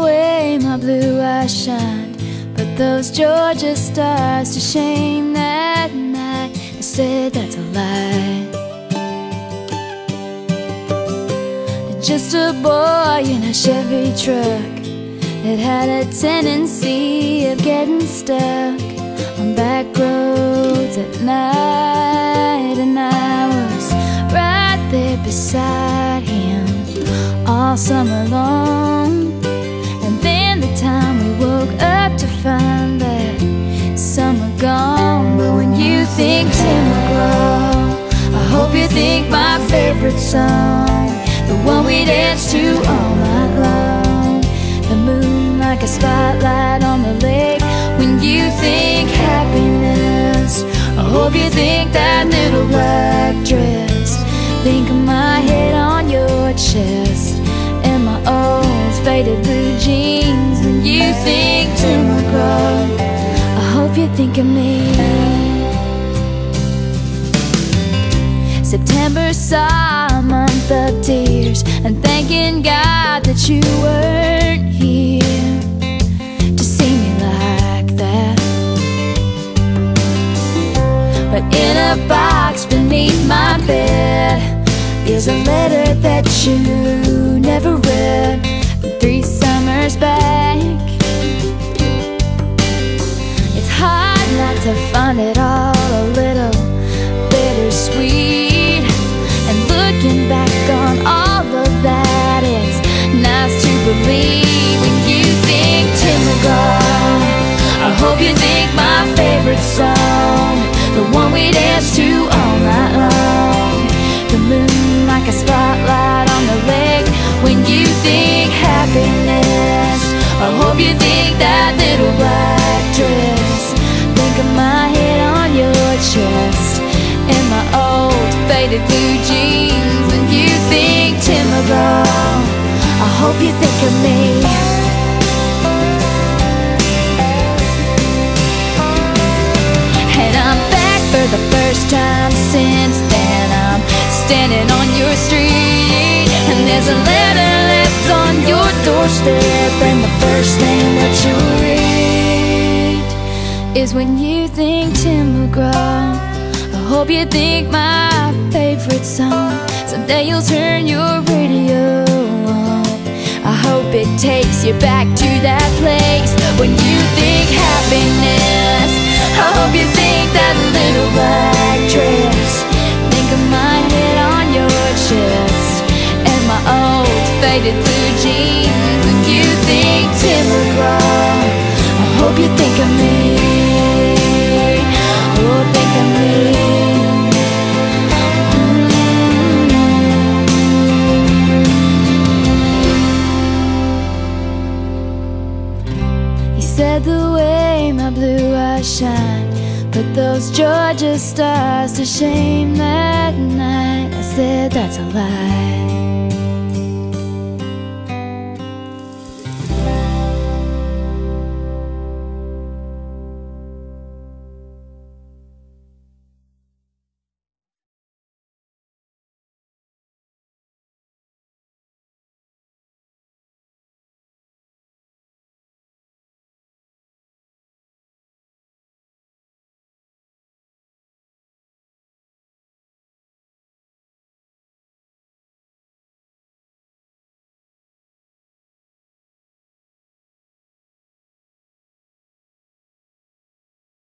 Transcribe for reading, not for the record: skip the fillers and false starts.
way my blue eyes shined, put those Georgia stars to shame that night. I said that's a lie. Just a boy in a Chevy truck that had a tendency of getting stuck on back roads at night. And I was right there beside him all summer long. And then the time we woke up to find that summer gone. But when you think Tim McGraw, I hope you think my favorite song, the one we dance to all night long. The moon like a spotlight on the lake. When you think happiness, I hope you think that little black dress. Think of my head on your chest and my old faded blue jeans. When you think Tim McGraw, I hope you think of me. September saw a month of tears, and thanking God that you weren't here to see me like that. But in a box beneath my bed is a letter that you never read from 3 summers back. It's hard not to find it all a little bittersweet. And looking back on all of that, it's nice to believe. When you think Tim McGraw, I hope you think my favorite song, the one we dance to all night long. The moon like a spotlight on the lake. When you think happiness, I hope you think that little black dress. Think of my head on your chest and my old faded blue jeans. When you think Tim McGraw, I hope you think of me. And I'm back for the first time since then. I'm standing on your street, and there's a letter left on your doorstep, and the first thing that you read is when you think Tim McGraw, I hope you think my favorite song. Someday you'll turn your radio on. I hope it takes you back to that place. When you think happiness, I hope you think that little black dress. Think of my head on your chest and my old faded blue jeans. When you think Tim McGraw, I hope you think of me. Oh, think of me. Said the way my blue eyes shine, put those Georgia stars to shame that night. I said that's a lie.